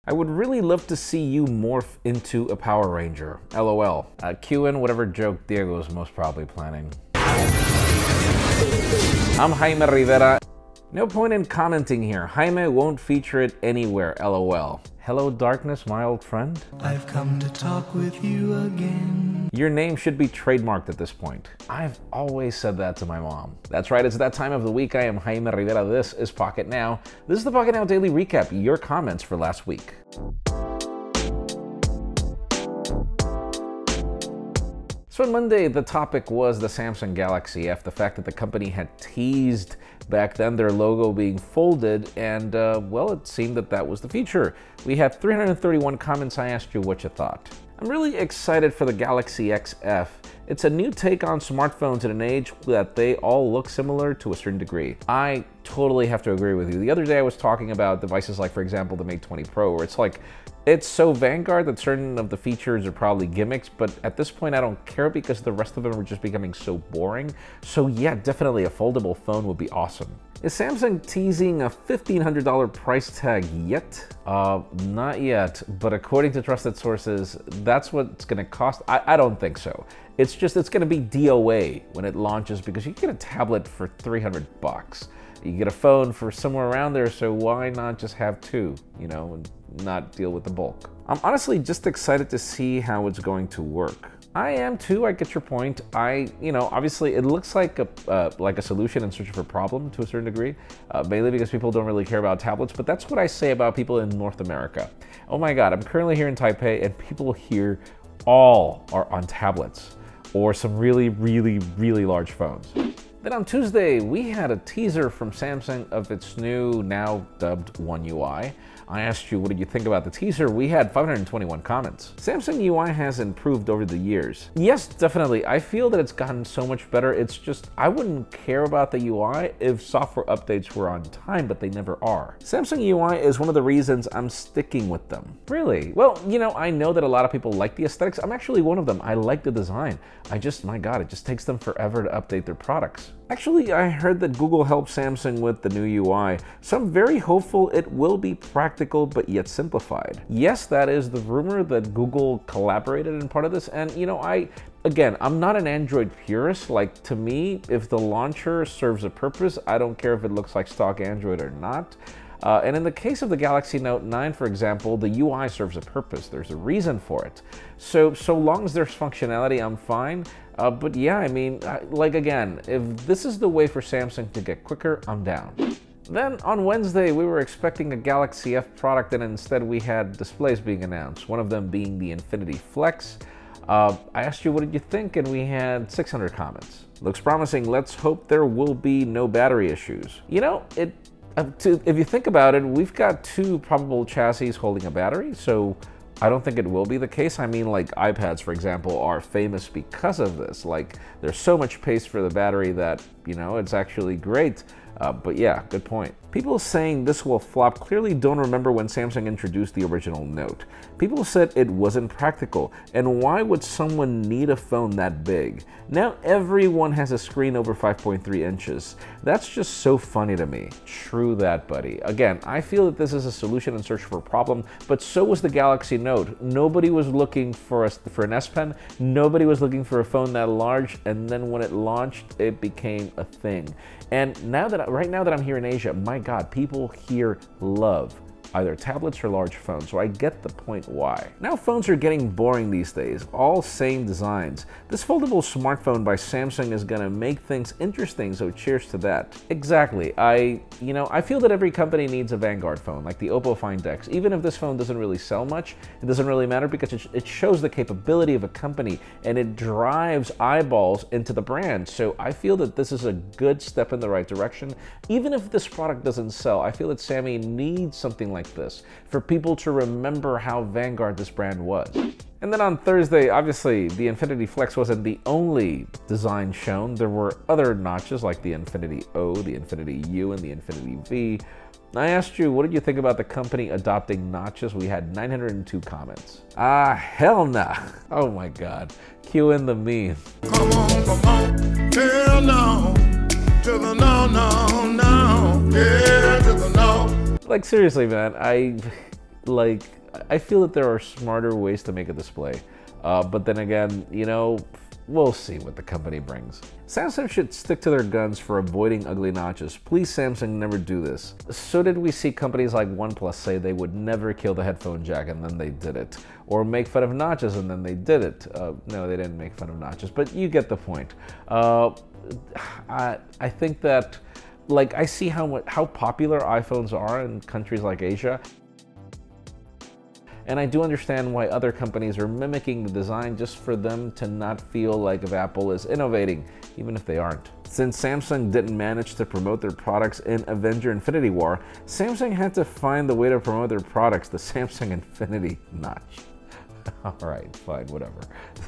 I would really love to see you morph into a Power Ranger. LOL. Cue in whatever joke Diego is most probably planning. I'm Jaime Rivera. No point in commenting here. Jaime won't feature it anywhere. LOL. Hello, darkness, my old friend. I've come to talk with you again. Your name should be trademarked at this point. I've always said that to my mom. That's right, it's that time of the week. I am Jaime Rivera. This is Pocket Now. This is the Pocket Now Daily Recap. Your comments for last week. So on Monday, the topic was the Samsung Galaxy F, the fact that the company had teased back then their logo being folded, and well, it seemed that that was the future. We had 331 comments. I asked you what you thought. I'm really excited for the Galaxy XF. It's a new take on smartphones in an age that they all look similar to a certain degree. I totally have to agree with you. The other day I was talking about devices like, for example, the Mate 20 Pro, where it's like, it's so vanguard that certain of the features are probably gimmicks, but at this point I don't care because the rest of them are just becoming so boring. So yeah, definitely a foldable phone would be awesome. Is Samsung teasing a $1,500 price tag yet? Not yet, but according to trusted sources, that's what it's gonna cost. I don't think so. It's gonna be DOA when it launches because you can get a tablet for 300 bucks. You get a phone for somewhere around there, so why not just have two, you know, and not deal with the bulk? I'm honestly just excited to see how it's going to work. I am too, I get your point. Obviously it looks like a solution in search of a problem to a certain degree, mainly because people don't really care about tablets, but that's what I say about people in North America. Oh my God, I'm currently here in Taipei and people here all are on tablets or some really, really, really large phones. Then on Tuesday, we had a teaser from Samsung of its new, now dubbed One UI. I asked you, what did you think about the teaser? We had 521 comments. Samsung UI has improved over the years. Yes, definitely. I feel that it's gotten so much better. It's just, I wouldn't care about the UI if software updates were on time, but they never are. Samsung UI is one of the reasons I'm sticking with them. Really? Well, I know that a lot of people like the aesthetics. I'm actually one of them. I like the design. My God, it just takes them forever to update their products. Actually, I heard that Google helped Samsung with the new UI, so I'm very hopeful it will be practical but yet simplified. Yes, that is the rumor that Google collaborated in part of this, and I'm not an Android purist. Like, to me, if the launcher serves a purpose, I don't care if it looks like stock Android or not. And in the case of the Galaxy Note 9, for example, the UI serves a purpose. There's a reason for it. So long as there's functionality, I'm fine. But yeah, again, if this is the way for Samsung to get quicker, I'm down. Then on Wednesday, we were expecting a Galaxy F product, and instead we had displays being announced, one of them being the Infinity Flex. I asked you, what did you think? And we had 600 comments. Looks promising. Let's hope there will be no battery issues. If you think about it, we've got two probable chassis holding a battery, so I don't think it will be the case. Like iPads, for example, are famous because of this. Like, there's so much space for the battery that, it's actually great. But yeah, good point. People saying this will flop clearly don't remember when Samsung introduced the original Note. People said it wasn't practical, and why would someone need a phone that big? Now everyone has a screen over 5.3 inches. That's just so funny to me. True that, buddy. Again, I feel that this is a solution in search for a problem, but so was the Galaxy Note. Nobody was looking for an S Pen. Nobody was looking for a phone that large, and then when it launched, it became a thing. And right now that I'm here in Asia, my God, people here love either tablets or large phones, so I get the point why. Now phones are getting boring these days, all same designs. This foldable smartphone by Samsung is gonna make things interesting, so cheers to that. Exactly, I feel that every company needs a vanguard phone, like the Oppo Find X. Even if this phone doesn't really sell much, it doesn't really matter because it shows the capability of a company and it drives eyeballs into the brand. So I feel that this is a good step in the right direction. Even if this product doesn't sell, I feel that Sammy needs something like this for people to remember how vanguard this brand was. And then on Thursday, obviously, the Infinity Flex wasn't the only design shown. There were other notches like the Infinity O, the Infinity U, and the Infinity V. I asked you, what did you think about the company adopting notches? We had 902 comments. Ah, hell nah. Oh my God. Cue in the meme. Come on, hell no. To the no, yeah, to the no. Like, seriously, man, like, I feel that there are smarter ways to make a display. But then again, you know, we'll see what the company brings. Samsung should stick to their guns for avoiding ugly notches. Please, Samsung, never do this. So did we see companies like OnePlus say they would never kill the headphone jack, and then they did it. Or make fun of notches, and then they did it. No, they didn't make fun of notches, but you get the point. I think that, like, I see how popular iPhones are in countries like Asia. And I do understand why other companies are mimicking the design just for them to not feel like if Apple is innovating, even if they aren't. Since Samsung didn't manage to promote their products in Avenger Infinity War, Samsung had to find the way to promote their products, the Samsung Infinity Notch. Alright, fine, whatever.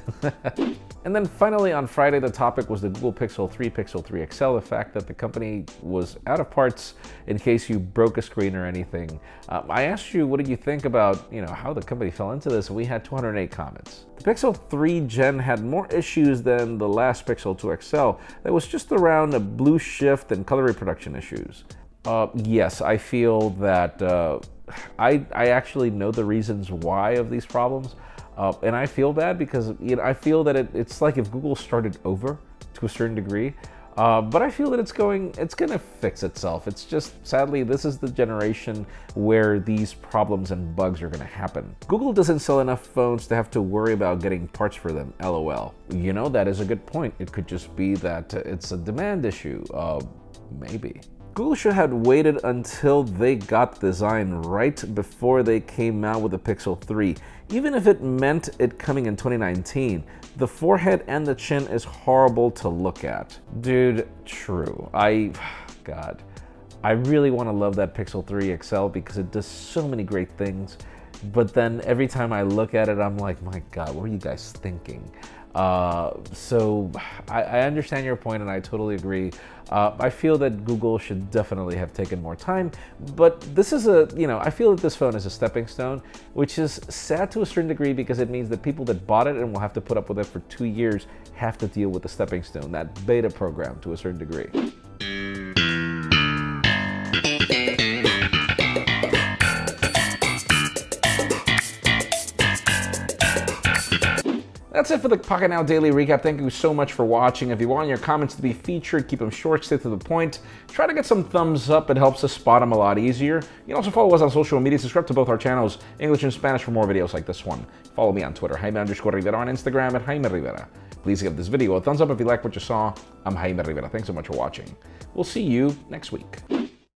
And then finally on Friday, the topic was the Google Pixel 3, Pixel 3 XL, the fact that the company was out of parts in case you broke a screen or anything. I asked you, what did you think about, you know, how the company fell into this, and we had 208 comments. The Pixel 3 Gen had more issues than the last Pixel 2 XL. That was just around the blue shift and color reproduction issues. Yes, I feel that I actually know the reasons why of these problems. And I feel bad because, you know, I feel that it's like if Google started over to a certain degree. But I feel that it's gonna fix itself. It's just, sadly, this is the generation where these problems and bugs are gonna happen. Google doesn't sell enough phones to have to worry about getting parts for them, LOL. You know, that is a good point. It could just be that it's a demand issue, maybe. Google should have waited until they got the design right before they came out with the Pixel 3. Even if it meant it coming in 2019, the forehead and the chin is horrible to look at. Dude, true. God, I really want to love that Pixel 3 XL because it does so many great things. But then every time I look at it, I'm like, my God, what were you guys thinking? So I understand your point and I totally agree. I feel that Google should definitely have taken more time, but this is I feel that this phone is a stepping stone, which is sad to a certain degree because it means that people that bought it and will have to put up with it for 2 years have to deal with the stepping stone, that beta program to a certain degree. That's it for the Pocket Now Daily Recap. Thank you so much for watching. If you want your comments to be featured, keep them short, stick to the point. Try to get some thumbs up. It helps us spot them a lot easier. You can also follow us on social media. Subscribe to both our channels, English and Spanish, for more videos like this one. Follow me on Twitter, Jaime_Rivera, on Instagram at Jaime Rivera. Please give this video a thumbs up if you like what you saw. I'm Jaime Rivera. Thanks so much for watching. We'll see you next week.